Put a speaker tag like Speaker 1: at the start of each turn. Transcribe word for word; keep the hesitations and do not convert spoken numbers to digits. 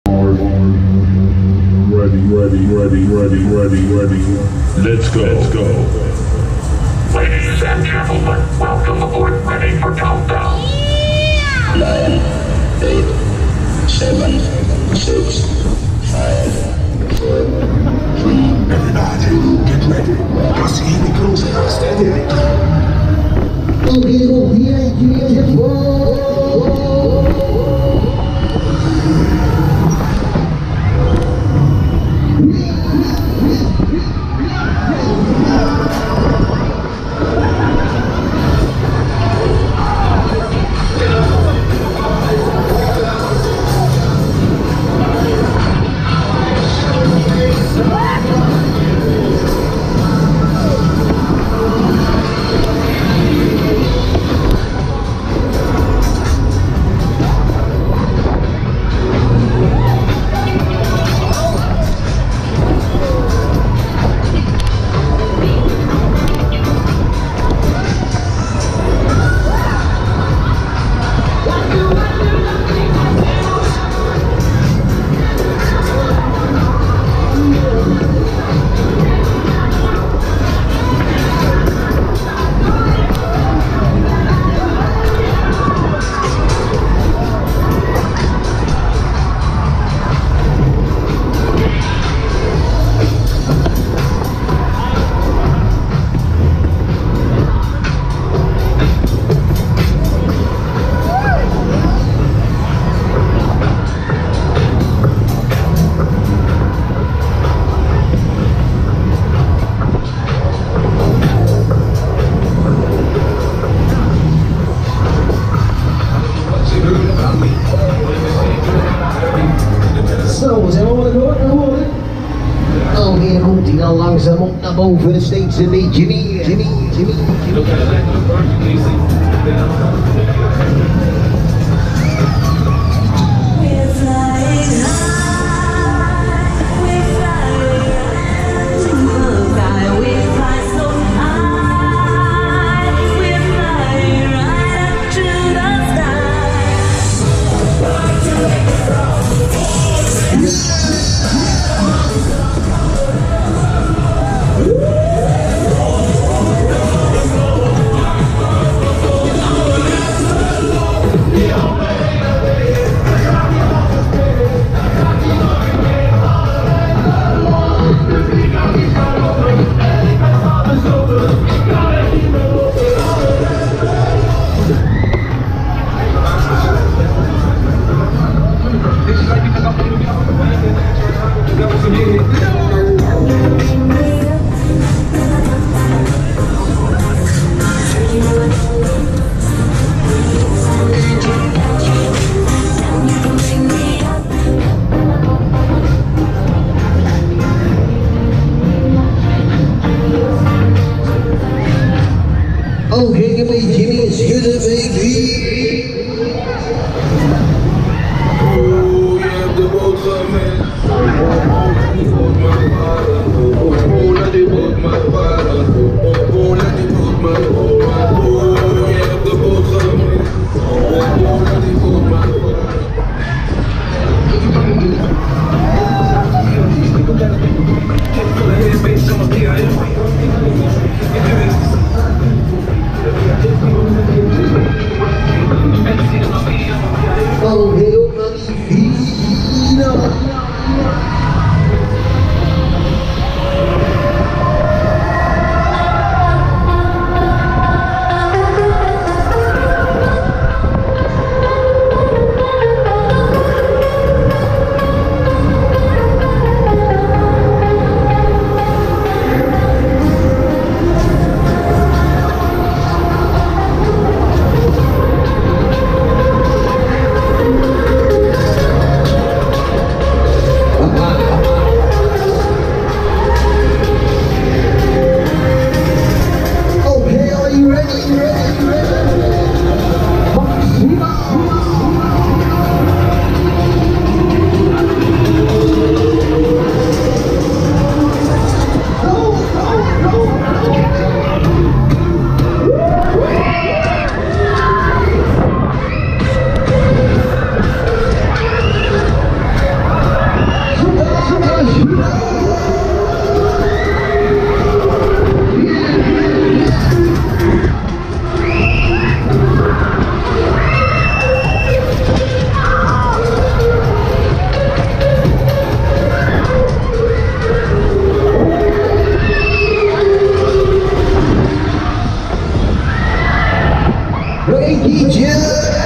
Speaker 1: Ready, ready, ready, ready, ready, ready. Let's go. Let's go.
Speaker 2: Ladies and gentlemen, welcome aboard. Ready for countdown.
Speaker 3: Nine, eight, seven, six, five, four, three.
Speaker 4: Everybody, get ready. Cause here we go. Steady.
Speaker 5: Okay, go here, here, Zo, zijn we allemaal door? Oh, hier komt hij dan langzaam op naar boven, steeds een beetje meer. Jimmy, Jimmy, Jimmy. Okay, give me Jimmy, it's good, baby.
Speaker 4: Oh, je hebt de boodschap mee. Oh, die boot maar varen. Oh, laat die boot maar varen. Oh, laat die boot maar varen. Oh, je hebt de boodschap mee. Oh, laat die boot maar varen.
Speaker 5: Oh, heel magnifico. Hey, D J!